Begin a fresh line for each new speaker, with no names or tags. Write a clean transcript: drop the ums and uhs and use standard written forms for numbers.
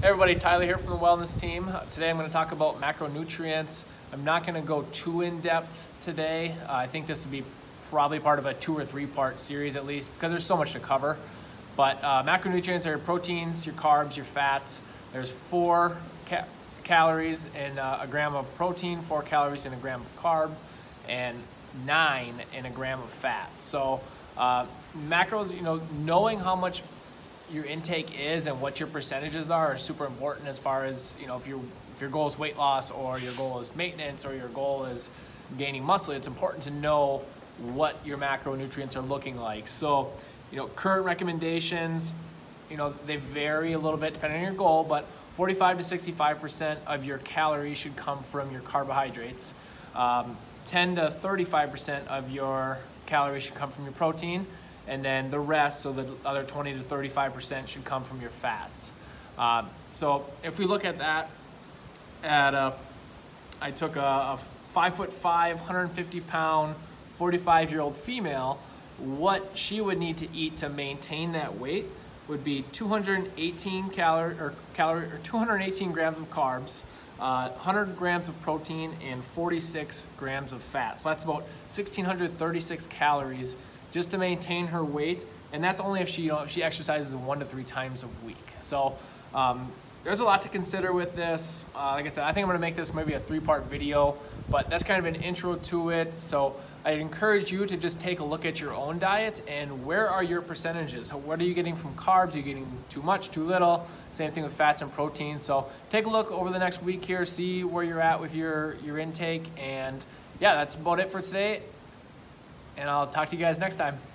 Hey everybody, Tyler here from the Wellness Team. Today I'm going to talk about macronutrients. I'm not going to go too in-depth today. I think this will be probably part of a 2 or 3 part series at least because there's so much to cover. But macronutrients are your proteins, your carbs, your fats. There's 4 calories in a gram of protein, 4 calories in a gram of carb, and 9 in a gram of fat. So macros, knowing how much your intake is and what your percentages are super important as far as, if your goal is weight loss or your goal is maintenance or your goal is gaining muscle. It's important to know what your macronutrients are looking like. So, current recommendations, they vary a little bit depending on your goal, but 45 to 65% of your calories should come from your carbohydrates. 10 to 35% of your calories should come from your protein. And then the rest, so the other 20 to 35% should come from your fats. So if we look at that, I took a 5'5", 150-pound, 45-year-old female. What she would need to eat to maintain that weight would be 218 grams of carbs, 100 grams of protein, and 46 grams of fat. So that's about 1,636 calories just to maintain her weight, and that's only if she exercises 1 to 3 times a week. So there's a lot to consider with this. Like I said, I think I'm gonna make this maybe a 3-part video, but that's kind of an intro to it. So I'd encourage you to just take a look at your own diet and where are your percentages? What are you getting from carbs? Are you getting too much, too little? Same thing with fats and protein. So take a look over the next week here, see where you're at with your intake, and yeah, that's about it for today. And I'll talk to you guys next time.